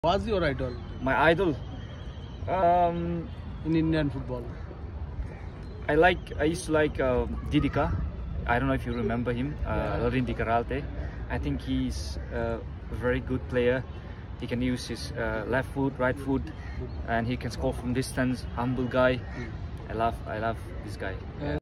Was your idol? My idol, In Indian football? I used to like Didika. I don't know if you remember him, Lalrin Dika Ralte. I think he's a very good player. He can use his left foot, right foot, and he can score from distance. Humble guy. I love this guy.